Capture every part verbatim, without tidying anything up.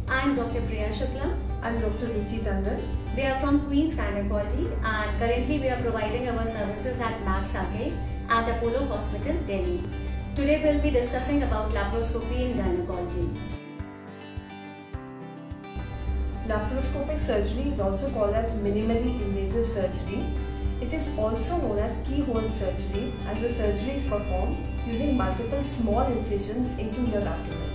I'm Doctor Priya Shukla. I'm Doctor Ruchi Tandon. We are from Queen's Gynecology and currently we are providing our services at Max Arcade at Apollo Hospital, Delhi. Today we'll be discussing about laparoscopy in gynecology. Laparoscopic surgery is also called as minimally invasive surgery. It is also known as keyhole surgery, as the surgery is performed using multiple small incisions into your abdomen.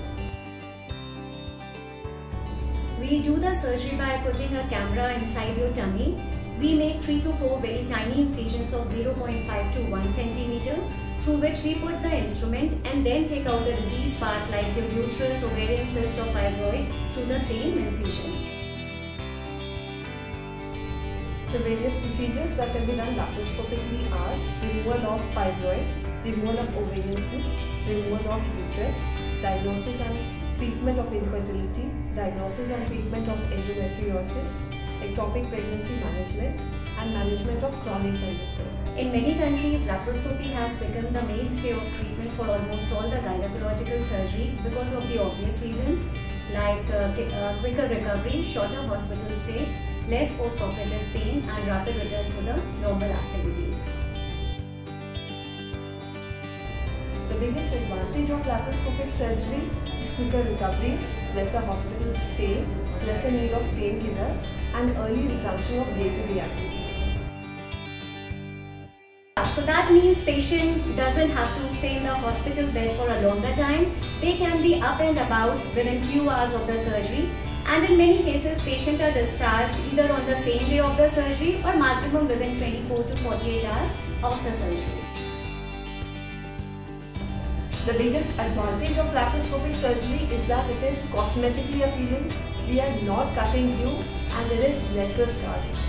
We do the surgery by putting a camera inside your tummy. We make three to four very tiny incisions of zero point five to one centimeter, through which we put the instrument and then take out the diseased part like your uterus, ovarian, cyst or fibroid through the same incision. The various procedures that can be done laparoscopically are removal of fibroid, removal of ovarian cyst, removal of uterus, diagnosis and treatment of infertility, diagnosis and treatment of endometriosis, ectopic pregnancy management, and management of chronic pelvic pain. In many countries, laparoscopy has become the mainstay of treatment for almost all the gynecological surgeries because of the obvious reasons like uh, uh, quicker recovery, shorter hospital stay, less post-operative pain, and rapid return to the normal activities. The biggest advantage of laparoscopic surgery is quicker recovery, lesser hospital stay, lesser need of painkillers, and early resumption of day-to-day activities. So that means patient doesn't have to stay in the hospital bed for a longer time. They can be up and about within few hours of the surgery, and in many cases patients are discharged either on the same day of the surgery or maximum within twenty-four to forty-eight hours of the surgery. The biggest advantage of laparoscopic surgery is that it is cosmetically appealing, we are not cutting you, and there is lesser scarring.